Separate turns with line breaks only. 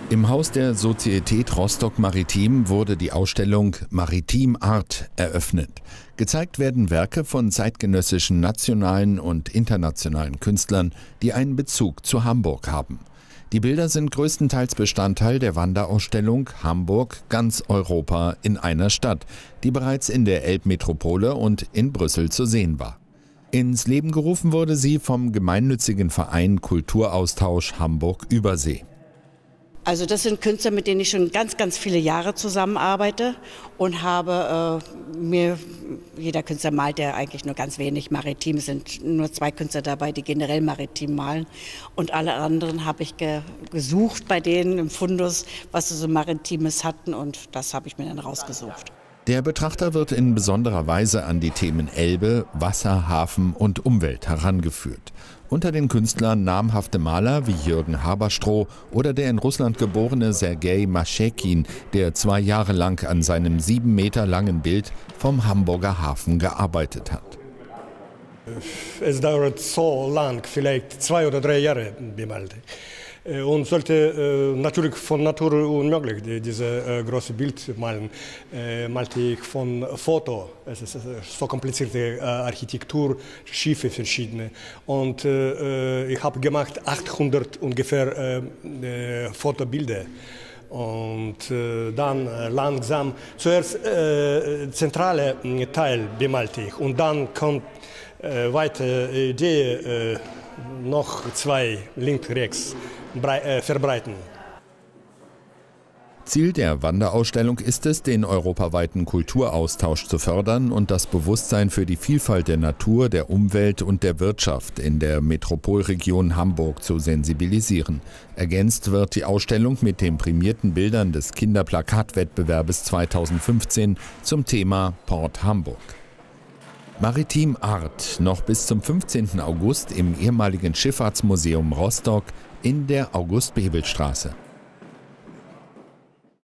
Im Haus der Sozietät Rostock Maritim wurde die Ausstellung Maritim Art eröffnet. Gezeigt werden Werke von zeitgenössischen nationalen und internationalen Künstlern, die einen Bezug zu Hamburg haben. Die Bilder sind größtenteils Bestandteil der Wanderausstellung Hamburg, ganz Europa in einer Stadt, die bereits in der Elbmetropole und in Brüssel zu sehen war. Ins Leben gerufen wurde sie vom gemeinnützigen Verein Kulturaustausch Hamburg-Übersee.
Also das sind Künstler, mit denen ich schon ganz viele Jahre zusammenarbeite und habe jeder Künstler malt, der eigentlich nur ganz wenig maritim, es sind nur 2 Künstler dabei, die generell maritim malen, und alle anderen habe ich gesucht bei denen im Fundus, was sie so Maritimes hatten, und das habe ich mir dann rausgesucht.
Der Betrachter wird in besonderer Weise an die Themen Elbe, Wasser, Hafen und Umwelt herangeführt. Unter den Künstlern namhafte Maler wie Jürgen Haberstroh oder der in Russland geborene Sergei Maschekin, der 2 Jahre lang an seinem 7 Meter langen Bild vom Hamburger Hafen gearbeitet hat.
Es dauert so lang, vielleicht 2 oder 3 Jahre bemalt. Und sollte natürlich von Natur unmöglich dieses große Bild malen, malte ich von Foto. Es ist so komplizierte Architektur, Schiffe verschiedene. Und ich habe gemacht 800 ungefähr Fotobilder. Und dann langsam, zuerst zentrale Teil bemalte ich, und dann kommt weitere Idee, noch 2 links, rechts verbreiten.
Ziel der Wanderausstellung ist es, den europaweiten Kulturaustausch zu fördern und das Bewusstsein für die Vielfalt der Natur, der Umwelt und der Wirtschaft in der Metropolregion Hamburg zu sensibilisieren. Ergänzt wird die Ausstellung mit den prämierten Bildern des Kinderplakatwettbewerbes 2015 zum Thema Port Hamburg. Maritim Art, noch bis zum 15. August im ehemaligen Schifffahrtsmuseum Rostock in der August-Bebel-Straße.